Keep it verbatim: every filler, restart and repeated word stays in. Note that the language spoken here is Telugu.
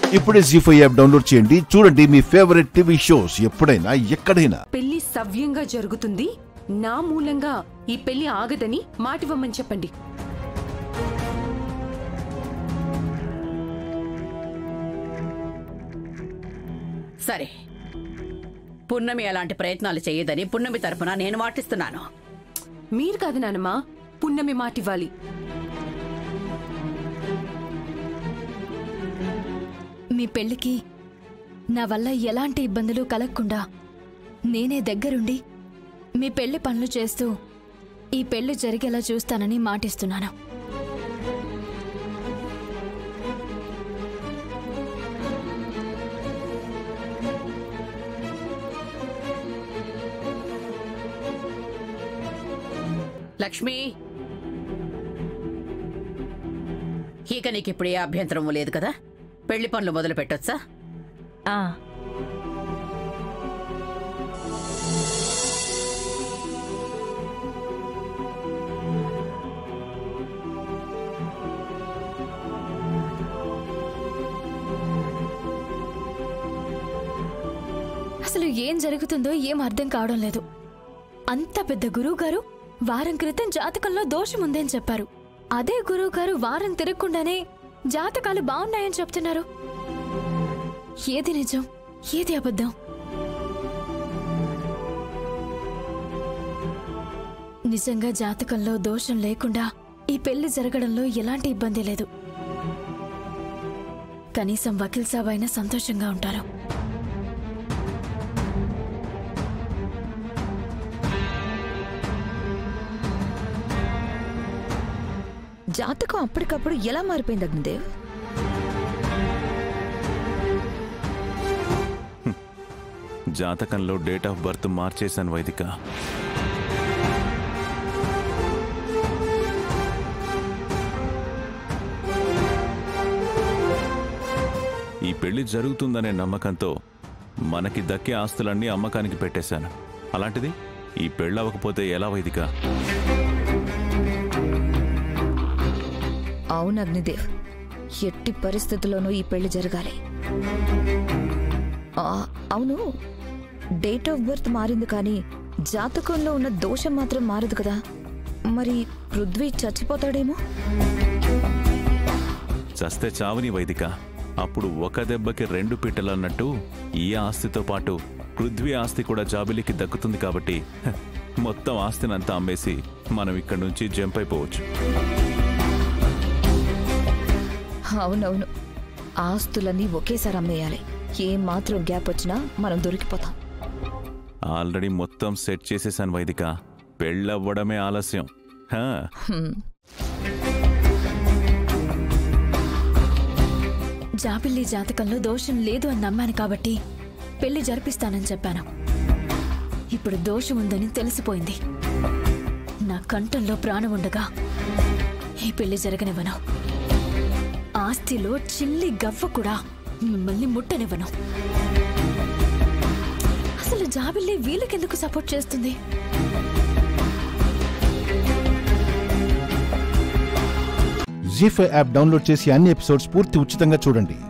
ఇప్పుడే జీ ఫైవ్ యాప్ డౌన్లోడ్ చేయండి, చూడండి మీ ఫేవరెట్ టీవీ షోస్ ఎప్పుడైనా ఎక్కడైనా. పెళ్లి సవ్యంగా జరుగుతుంది, నా మూలంగా ఈ పెళ్లి ఆగదని మాటివ్వమని చెప్పండి. సరే, పున్నమి అలాంటి ప్రయత్నాలు చేయదని పున్నమి తరపున నేను మాటిస్తున్నాను. మీరు కాదు నానమ్మా, పున్నమి మాటివ్వాలి. మీ పెళ్లికి నా వల్ల ఎలాంటి ఇబ్బందులు కలగకుండా నేనే దగ్గరుండి మీ పెళ్లి పనులు చేస్తూ ఈ పెళ్లి జరిగేలా చూస్తానని మాటిస్తున్నాను. లక్ష్మి, ఇక నీకు ఇప్పుడు ఏ అభ్యంతరం లేదు కదా? పెళ్లి పనులు మొదలు పెట్టొచ్చా? అసలు ఏం జరుగుతుందో ఏం అర్థం కావడం లేదు. అంత పెద్ద గురువు గారు వారం క్రితం జాతకంలో దోషం ఉందని చెప్పారు. అదే గురువు గారు వారం తిరగకుండానే జాతకాలు బాగున్నాయని చెప్తున్నారు. ఏది నిజం, ఏది అబద్ధం? నిజంగా జాతకంలో దోషం లేకుండా ఈ పెళ్లి జరగడంలో ఎలాంటి ఇబ్బంది లేదు. కనీసం వకీల్ సాబ్ అయినా సంతోషంగా ఉంటారు. జాతకం అప్పటికప్పుడు ఎలా మారిపోయింది అగ్నిదేవ్? జాతకంలో డేట్ ఆఫ్ బర్త్ మార్చేశాను వైదిక. ఈ పెళ్లి జరుగుతుందనే నమ్మకంతో మనకి దక్కే ఆస్తులన్నీ అమ్మకానికి పెట్టేశాను. అలాంటిది ఈ పెళ్ళి అవ్వకపోతే ఎలా వైదిక? అవును అగ్నిదేవ్, ఎట్టి పరిస్థితుల్లోనూ ఈ పెళ్లి జరగాలి. అవును, డేట్ ఆఫ్ బర్త్ మారింది కానీ జాతకంలో ఉన్న దోషం మాత్రం మారదు కదా. మరి పృథ్వీ చచ్చిపోతాడేమో? చస్తే చావని వైదిక. అప్పుడు ఒక దెబ్బకి రెండు పిట్టలన్నట్టు ఈ ఆస్తితో పాటు పృథ్వీ ఆస్తి కూడా జాబిలికి దక్కుతుంది. కాబట్టి మొత్తం ఆస్తినంతా అమ్మేసి మనం ఇక్కడి నుంచి జంప్ అయిపోవచ్చు. అవునవును, ఆస్తులన్నీ ఒకేసారి అమ్మేయాలి. ఏం మాత్రం గ్యాప్ వచ్చినా మనం దొరికిపోతాం. ఆల్రెడీ మొత్తం సెట్ చేసేసాను వైదిక. పెళ్ళవ్వడమే ఆలస్యం. జాబిల్లి జాతకంలో దోషం లేదు అని నమ్మాను కాబట్టి పెళ్లి జరిపిస్తానని చెప్పాను. ఇప్పుడు దోషం ఉందని తెలిసిపోయింది. నా కంఠంలో ప్రాణం ఉండగా ఈ పెళ్లి జరగనివ్వను. ఆస్తిలో చిల్లి గవ్వ కూడా మిమ్మల్ని ముట్టనివ్వను. అసలు జాబిల్లి వీళ్ళకెందుకు సపోర్ట్ చేస్తుంది? జీ ఫైవ్ యాప్ డౌన్లోడ్ చేసి అన్ని ఎపిసోడ్స్ పూర్తి ఉచితంగా చూడండి.